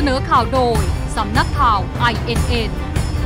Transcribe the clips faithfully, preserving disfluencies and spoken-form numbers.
นอข่าวโดยสำนักข่าว ไอ เอ็น เอ็น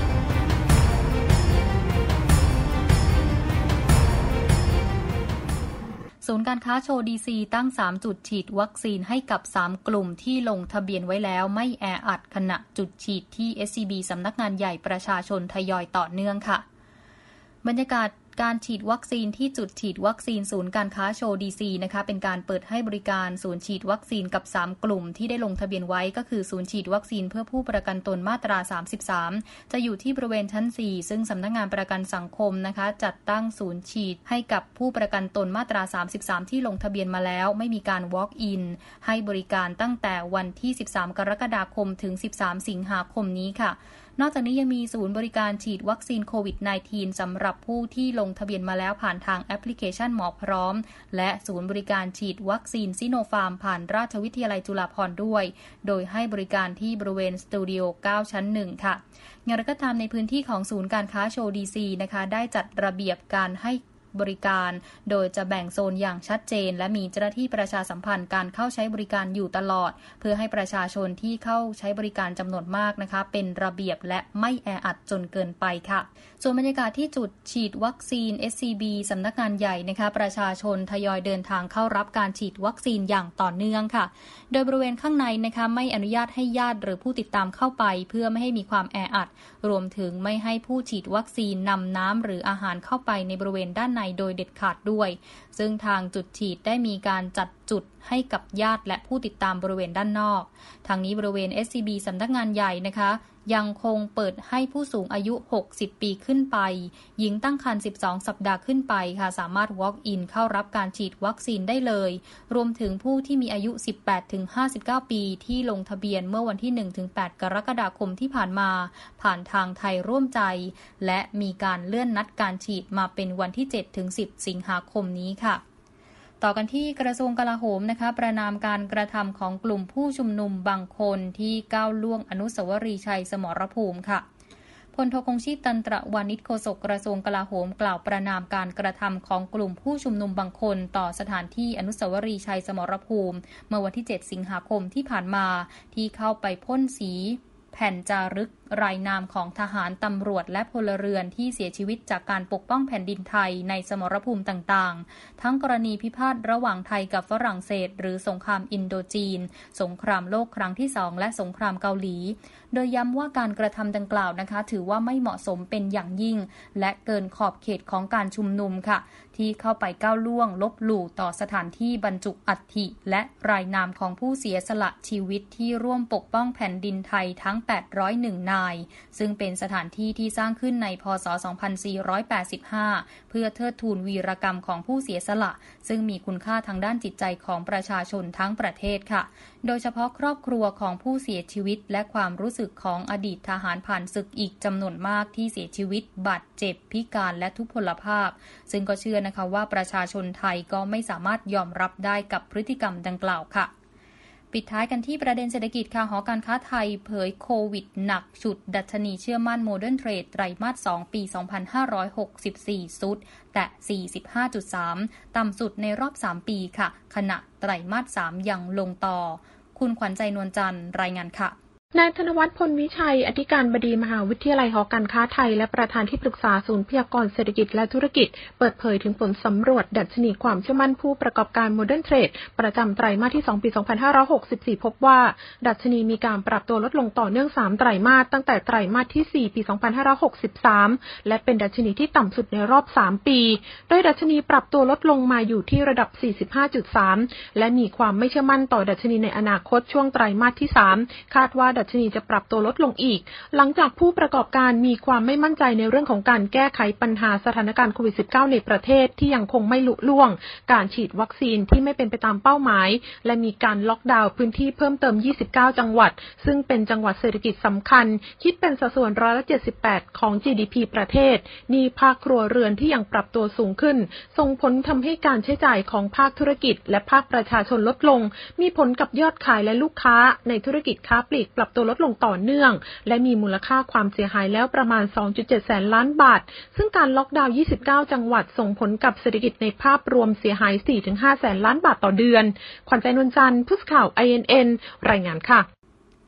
ศูนย์การค้าโชว์ดีซีตั้งสามจุดฉีดวัคซีนให้กับสามกลุ่มที่ลงทะเบียนไว้แล้วไม่แออัดขณะจุดฉีดที่ เอส ซี บี สำนักงานใหญ่ประชาชนทยอยต่อเนื่องค่ะบรรยากาศการฉีดวัคซีนที่จุดฉีดวัคซีนศูนย์การค้าโชว์ดีซีนะคะเป็นการเปิดให้บริการศูนย์ฉีดวัคซีนกับสามกลุ่มที่ได้ลงทะเบียนไว้ก็คือศูนย์ฉีดวัคซีนเพื่อผู้ประกันตนมาตราสามสิบสามจะอยู่ที่บริเวณชั้นสี่ซึ่งสำนักงานประกันสังคมนะคะจัดตั้งศูนย์ฉีดให้กับผู้ประกันตนมาตราสามสิบสามที่ลงทะเบียนมาแล้วไม่มีการ walk in ให้บริการตั้งแต่วันที่สิบสามกรกฎาคมถึงสิบสามสิงหาคมนี้ค่ะนอกจากนี้ยังมีศูนย์บริการฉีดวัคซีนโควิด สิบเก้า สำหรับผู้ที่ลงทะเบียนมาแล้วผ่านทางแอปพลิเคชันหมอพร้อมและศูนย์บริการฉีดวัคซีนซิโนฟาร์มผ่านราชวิทยาลัยจุฬาภรณ์ด้วยโดยให้บริการที่บริเวณสตูดิโอเก้าชั้นหนึ่งค่ะอย่างไรก็ตามในพื้นที่ของศูนย์การค้าโชว์ดีซีนะคะได้จัดระเบียบการให้บริการโดยจะแบ่งโซนอย่างชัดเจนและมีเจ้าหน้าที่ประชาสัมพันธ์การเข้าใช้บริการอยู่ตลอดเพื่อให้ประชาชนที่เข้าใช้บริการจำนวนมากนะคะเป็นระเบียบและไม่แออัดจนเกินไปค่ะส่วนบรรยากาศที่จุดฉีดวัคซีน เอส ซี บี สำนักงานใหญ่นะคะประชาชนทยอยเดินทางเข้ารับการฉีดวัคซีนอย่างต่อเนื่องค่ะโดยบริเวณข้างในนะคะไม่อนุญาตให้ญาติหรือผู้ติดตามเข้าไปเพื่อไม่ให้มีความแออัดรวมถึงไม่ให้ผู้ฉีดวัคซีนนำน้ำหรืออาหารเข้าไปในบริเวณด้านในโดยเด็ดขาดด้วยซึ่งทางจุดฉีดได้มีการจัดจุดให้กับญาติและผู้ติดตามบริเวณด้านนอกทางนี้บริเวณ เอส ซี บี สำนักงานใหญ่นะคะยังคงเปิดให้ผู้สูงอายุหกสิบปีขึ้นไปหญิงตั้งครรภ์สิบสองสัปดาห์ขึ้นไปค่ะสามารถ walk in เข้ารับการฉีดวัคซีนได้เลยรวมถึงผู้ที่มีอายุ สิบแปดถึงห้าสิบเก้า ปีที่ลงทะเบียนเมื่อวันที่ หนึ่งถึงแปด กรกฎาคมที่ผ่านมาผ่านทางไทยร่วมใจและมีการเลื่อนนัดการฉีดมาเป็นวันที่ เจ็ดถึงสิบ สิงหาคมนี้ค่ะต่อกันที่กระทรวงกลาโหมนะคะประณามการกระทำของกลุ่มผู้ชุมนุมบางคนที่ก้าวล่วงอนุสาวรีย์ชัยสมรภูมิค่ะพลโทคงชีพตันตระวานิชโฆษกกระทรวงกลาโหมกล่าวประณามการกระทำของกลุ่มผู้ชุมนุมบางคนต่อสถานที่อนุสาวรีย์ชัยสมรภูมิเมื่อวันที่เจ็ดสิงหาคมที่ผ่านมาที่เข้าไปพ่นสีแผ่นจารึกรายนามของทหารตำรวจและพลเรือนที่เสียชีวิตจากการปกป้องแผ่นดินไทยในสมรภูมิต่างๆทั้งกรณีพิพาทระหว่างไทยกับฝรั่งเศสหรือสงครามอินโดจีนสงครามโลกครั้งที่สองและสงครามเกาหลีโดยย้ำว่าการกระทำดังกล่าวนะคะถือว่าไม่เหมาะสมเป็นอย่างยิ่งและเกินขอบเขตของการชุมนุมค่ะที่เข้าไปก้าวล่วงลบหลู่ต่อสถานที่บรรจุอัฐิและรายนามของผู้เสียสละชีวิตที่ร่วมปกป้องแผ่นดินไทยทั้งแปดร้อยเอ็ดนายซึ่งเป็นสถานที่ที่สร้างขึ้นในพ.ศ. สองพันสี่ร้อยแปดสิบห้าเพื่อเทิดทูนวีรกรรมของผู้เสียสละซึ่งมีคุณค่าทางด้านจิตใจของประชาชนทั้งประเทศค่ะโดยเฉพาะครอบครัวของผู้เสียชีวิตและความรู้สึกของอดีตทหารผ่านศึกอีกจำนวนมากที่เสียชีวิตบาดเจ็บพิการและทุพพลภาพซึ่งก็เชื่อนะคะว่าประชาชนไทยก็ไม่สามารถยอมรับได้กับพฤติกรรมดังกล่าวค่ะปิดท้ายกันที่ประเด็นเศรษฐกิจค่ะหอการค้าไทยเผยโควิดหนักฉุดดัชนีเชื่อมั่นโมเดิร์นเทรดไตรมาสสองปีสองพันห้าร้อยหกสิบสี่สุดแตะ สี่สิบห้าจุดสาม ต่ำสุดในรอบสามปีค่ะขณะไตรมาสสามยังลงต่อคุณขวัญใจนวลจันทร์รายงานค่ะนายธนวัฒน์พลวิชัยอธิการบดีมหาวิทยาลัยหอการค้าไทยและประธานที่ปรึกษาศูนย์พยากรณ์เศรษฐกิจและธุรกิจเปิดเผยถึงผลสำรวจดัชนีความเชื่อมั่นผู้ประกอบการโมเดิร์นเทรดประจำไตรมาสที่สองปีสองพันห้าร้อยหกสิบสี่พบว่าดัชนีมีการปรับตัวลดลงต่อเนื่องสามไตรมาสตั้งแต่ไตรมาสที่สี่ปีสองพันห้าร้อยหกสิบสามและเป็นดัชนีที่ต่ำสุดในรอบสามปีโดยดัชนีปรับตัวลดลงมาอยู่ที่ระดับ สี่สิบห้าจุดสาม และมีความไม่เชื่อมั่นต่อดัชนีในอนาคตช่วงไตรมาสที่สามคาดว่าดัชนีจะปรับตัวลดลงอีกหลังจากผู้ประกอบการมีความไม่มั่นใจในเรื่องของการแก้ไขปัญหาสถานการณ์โควิด สิบเก้า ในประเทศที่ยังคงไม่ลุล่วงการฉีดวัคซีนที่ไม่เป็นไปตามเป้าหมายและมีการล็อกดาวน์พื้นที่เพิ่มเติมยี่สิบเก้าจังหวัดซึ่งเป็นจังหวัดเศรษฐกิจสำคัญคิดเป็นสัดส่วนร้อยละเจ็ดสิบแปดของ จี ดี พี ประเทศหนี้ภาคครัวเรือนที่ยังปรับตัวสูงขึ้นส่งผลทำให้การใช้จ่ายของภาคธุรกิจและภาคประชาชนลดลงมีผลกับยอดขายและลูกค้าในธุรกิจค้าปลีกปรับตัวลดลงต่อเนื่องและมีมูลค่าความเสียหายแล้วประมาณ สองจุดเจ็ด แสนล้านบาทซึ่งการล็อกดาวน์ยี่สิบเก้าจังหวัดส่งผลกับเศรษฐกิจในภาพรวมเสียหาย สี่ถึงห้า แสนล้านบาทต่อเดือนขวัญใจนวลจันทร์ผู้สื่อข่าว ไอ เอ็น เอ็น รายงานค่ะ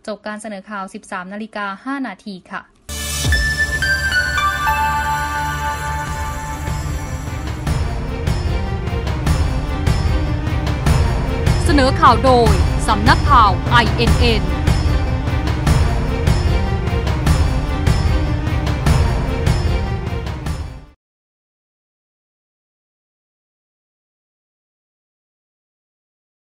จบการเสนอข่าว สิบสามนาฬิกาห้านาทีค่ะเสนอข่าวโดยสำนักข่าว ไอ เอ็น เอ็น